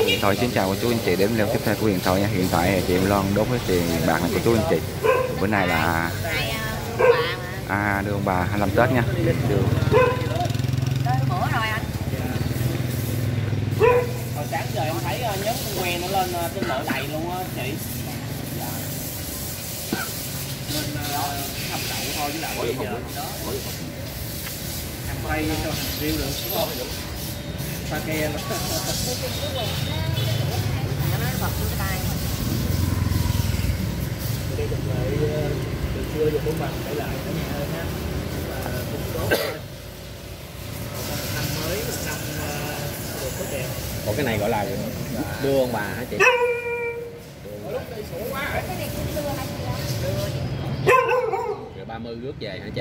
Điện thoại xin chào cô chú anh chị, đến leo tiếp theo của điện thoại nha. Hiện tại chị Em Loan đốt cái tiền bạc này của chú anh chị. Bữa nay là đưa ông bà 25 Tết nha. Đưa hồi sáng giờ em thấy nhấn que nó lên trên độ đầy luôn á chị. Nên hầm đậu thôi chứ đậu bây giờ đó. Hầm quay cho hầm riêu được đúng không? Pha ke nó. Đây được lại từ xưa giờ cũng bằng để lại ở nhà hơn ha. Và cũng tốt. Năm mới năm được tốt đẹp. Ủa cái này gọi là đưa ông bà hả chị? Rồi 30 rước về hả chị?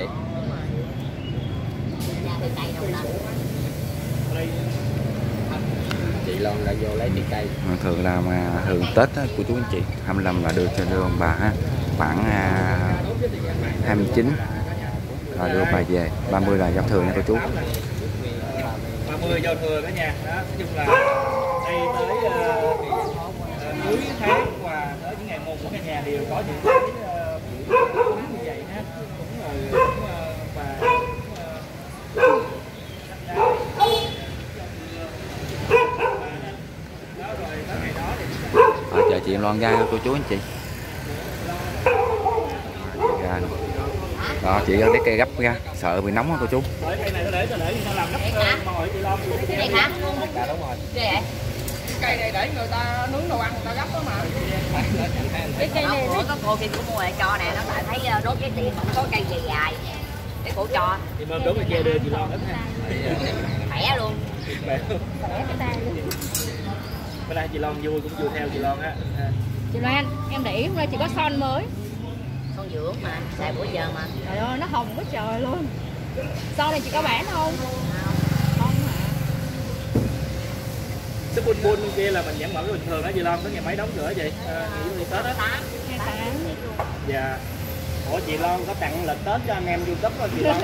Chị Loan đã vô lấy trái cây. thường là thường Tết của chú anh chị 25 là đưa ông bà ha. Khoảng 29 là đưa ông bà về, 30 là giao thừa nha cô chú. 30 giao thừa cả nhà đó. Nói chung là đây tới cuối tháng và tới những ngày một của cả nhà đều có những cái buổi như vậy ha. Chờ chị Loan ra cô chú anh chị. Ra đó, chị lấy cây gấp ra, sợ bị nóng á cô chú. Cây này để làm gấp mồi chị Loan. Cái này hả? Dạ đúng rồi. Gì vậy? Cây này để người ta nướng đồ ăn người ta gấp đó mà. Cái cây này có cô kia cũng mua lại cho nè, nó lại thấy đốt cái tiền không có cây dài cái cổ cho. Thì mâm đốt cái kia đưa chị Loan hết ha. Khỏe luôn. Khỏe cái tay luôn. Bữa nay chị Loan vui cũng vui theo chị Loan á. Chị Loan, em để ý hôm nay chị có son mới. Son dưỡng mà, xài bữa giờ mà. Trời ơi, nó hồng quá trời luôn. Son này chị có bán không? Không hả? Cái bun kia là mình vẫn mở cái bình thường đó chị Loan, có ngày mấy đóng cửa vậy? Nghỉ Tết á. 28. Dạ. Ủa chị Loan có tặng lịch Tết cho anh em YouTube không chị Loan?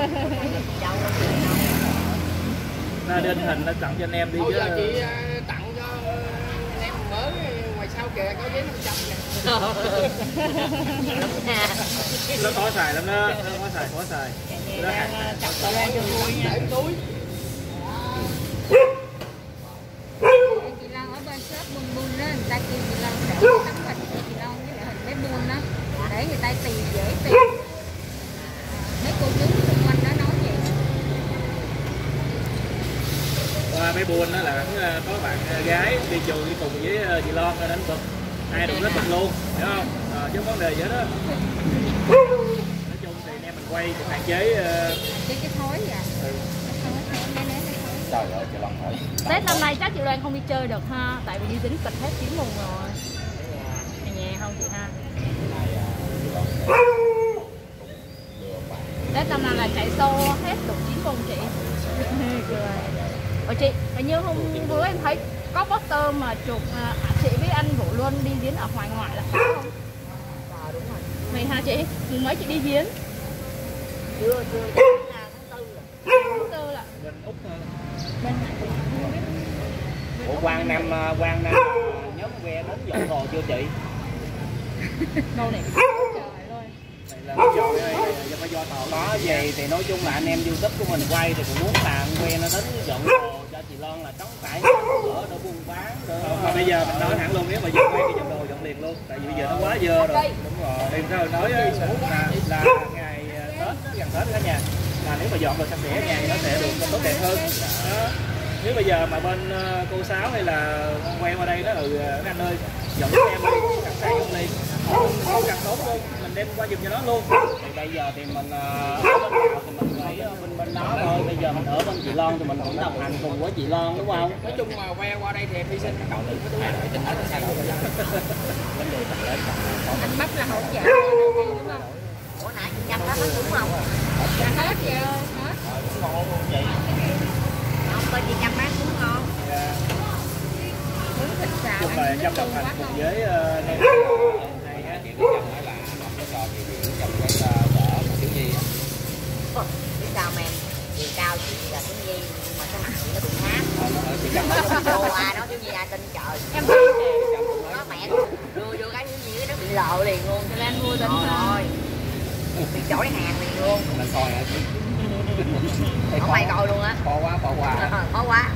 Nó đến hình nó tặng cho anh em đi chứ. Chị tặng cho anh em mới ngoài sau kìa có giấy 500 nè. Nó khó xài lắm đó, khó xài. Chặt cho Loan cho vui nha. Để túi. Chị Loan ở bên shop bun đó, người ta kêu chị Loan để tấm hình của chị Loan với lại hình bé bun đó, để người ta tìm dễ tìm. Mấy cô chú xung quanh đó nói vậy. Qua mấy buôn đó là có bạn gái đi chùa đi cùng với chị Loan đánh bật, ai đụng hết bật luôn, hiểu không? Chứ vấn đề gì đó. Nói chung thì anh em mình quay cũng hạn chế cái thối vậy. Trời ơi chị Loan hỏi. Tết năm nay chắc chị Loan không đi chơi được ha, tại vì đi dính kịch hết 9 mùng rồi. Ở nhà không chị ha? Tết năm nay là chạy xô hết đủ 9 mùng chị. Ủa chị, hình như hôm bữa em thấy có poster mà chụp chị với anh Vũ Luân đi diễn ở Hoài Ngoại là phải không? Đúng rồi. Này hả chị? Mùng mấy chị đi diễn? Chưa, tháng 4 là bên Úc thôi. bên Ủa Quang Nam nhóm que đến dọn hồ chưa chị? đâu này trời luôn. Này là do tàu có về thì nói chung là anh em YouTube của mình quay thì cũng muốn là que nó đến dọn hồ cho chị Loan là trống trải ở đỡ buôn bán mà bây giờ mình nói hẳn luôn, nếu mà vừa quay cái dọn đồ dọn liền luôn, tại vì bây giờ nó quá dơ rồi. Đúng rồi, thì sao nói là ngày Tết gần Tết cả nhà, là nếu mà dọn đồ sạch sẽ nhà thì nó sẽ được tốt đẹp hơn đó. Nếu bây giờ mà bên cô Sáu hay là quay qua đây đó anh ơi dọn cho em đi, sẵn sàng dọn liền, không cần tốt luôn, mình đem qua giùm cho nó luôn. Thì bây giờ thì mình ở bên nào thì mình phải bên đó thôi, bây giờ mình ở bên chị Loan thì mình cũng đồng hành cùng với chị Loan đúng không? Nói chung mà que qua đây thì em hy sinh cậu tự cái túi này tính hết sao đâu. Anh Bắp là hỗ trợ đúng không? Ủa nãy chị Nhâm đó nó đúng không? Hết vậy ơi, hết. Không, bên chị Nhâm bán cũng ngon. Muốn thịt xào Chung là ăn trong đồng hành cùng với anh em này á. Chị Trâm nói là học cái trò thì trong cái vở của thiếu nhi á. Biết sao mà em chiều cao chị là thiếu nhi nhưng mà cái mặt chị nó bị hát. Đồ à nó như ai tin trời. Em thấy Nó mẹ đưa vô cái gì nó bị lộ liền luôn. cho nên mua tính Rồi. Bị chổi hàng liền luôn. Là soi hả? Không ai coi luôn á. Khó quá, khó quá. Khó quá.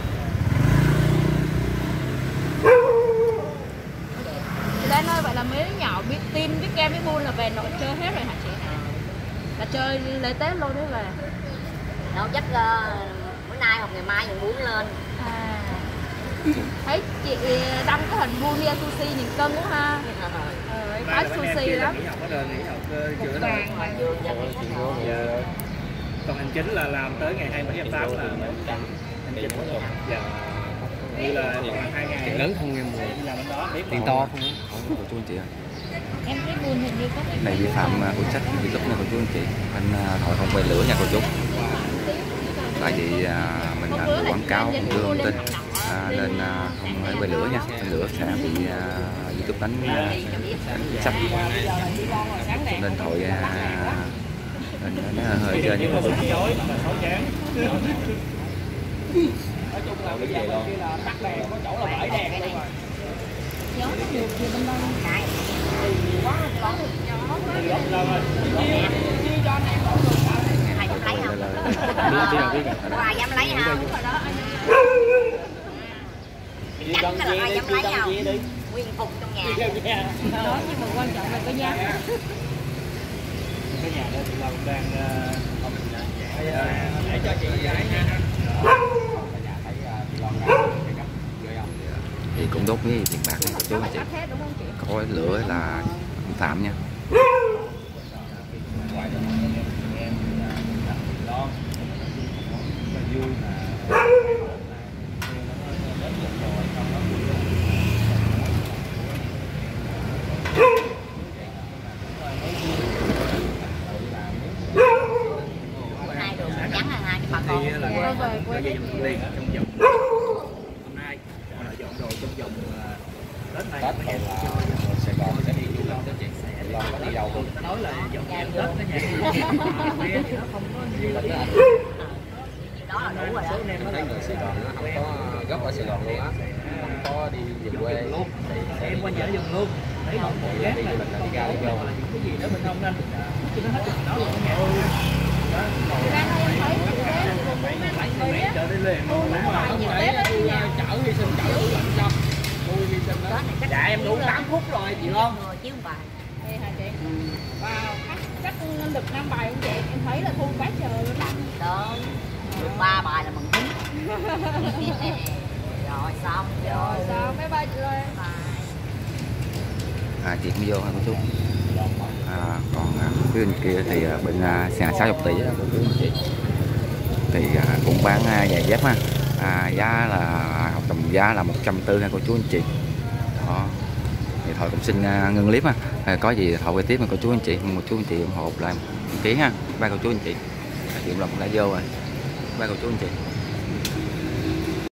Chị Lan ơi, vậy là mấy đứa nhỏ biết tin, biết game, biết buôn là về nội chơi hết rồi hả chị? Là chơi lễ Tết luôn đấy về. Đâu chắc bữa nay hoặc ngày mai mình muốn lên. À. Thấy chị đăng cái hình buôn bia sushi nhìn cân quá ha. Có sushi lắm. Nghỉ học hết rồi, nghỉ học chữa Vàng mà. giờ còn hành chính là làm tới ngày 27 tháng 8 là hành chính. Dạ. Như là 2 ngày. Tiền lớn không em mua. Làm bên đó biết Tiền to không? Không cô chú anh chị ơi. Em thấy buôn hình như có cái Này vi phạm của trách YouTube nha cô chú anh chị. Anh Thoại không quay lửa nha cô chú. Tại vì mình quảng cáo không đưa thông tin nên không phải quay lửa nha. Quay lửa sẽ bị YouTube đánh sắp. Nên Thoại nên nó hơi chơi những cái nói chung là bây giờ bên kia là tắt đèn, có chỗ là bể đèn luôn rồi. gió nó được gì bên đây. Này. Quá gió được gió quá. Thì lên rồi. Chia cho anh em Ai dám lấy không? Có ai dám lấy không? Chắc là ai dám lấy không? Nguyên phục trong nhà. Đó, nhưng mà quan trọng là cái giá. Cái nhà đó thì là cũng đang để cho chị giải nha. thì cũng đốt với tiền bạc nha cô chú anh chị. Hết đúng không chị? Có lửa là vi phạm nha. Bữa nay đường vắng hơn hai cái bà con. Về quê hết trong nhiều. vòng hôm nay dọn đồ trong vòng Tết này Tết thì là Sài Gòn sẽ đi du lịch đó chị. Sài Gòn có đi đâu không? nói là dọn dẹp Tết đó nha. Thì nó không có du lịch đó. Đó là đủ rồi đó. Số anh em nó Thấy người Sài Gòn nó không có gốc ở Sài Gòn luôn á. Không có đi về quê luôn. Em qua nhà dùng luôn. Thấy không một đi ghét du là lịch là đi ra đi vô. cái gì đó bên ông anh. Chứ nó hết được đó luôn nha. Chị Lan ơi, em thấy chị Lan cùng với mấy bạn người á. Chợ đi liền luôn. Ngoài dịp Tết đó chứ nhà. Chở hy sinh chở lạnh cho. Tôi hy sinh đó. Dạ em đủ 8 phút rồi chị Long. Rồi chứ không phải. Đây hả chị? Wow, chắc được 5 bài không chị? Em thấy là thu quá trời luôn đó. Đó. Được 3 bài là mừng tính. Rồi xong. Rồi sao mấy ba chị ơi? Chị cũng vô ha cô chú. Còn phía bên kia thì bên sàn 60 tỷ đó cô chú anh chị. Thì cũng bán giày dép ha. Giá là hợp đồng giá là 140 ha cô chú anh chị. Đó. Thì Thoại cũng xin ngưng clip ha. Có gì Thoại quay tiếp mà cô chú anh chị, một chú anh chị ủng hộ lại một ký ha. Ba cô chú anh chị. Chuyện là cũng đã vô rồi. Ba cô chú anh chị.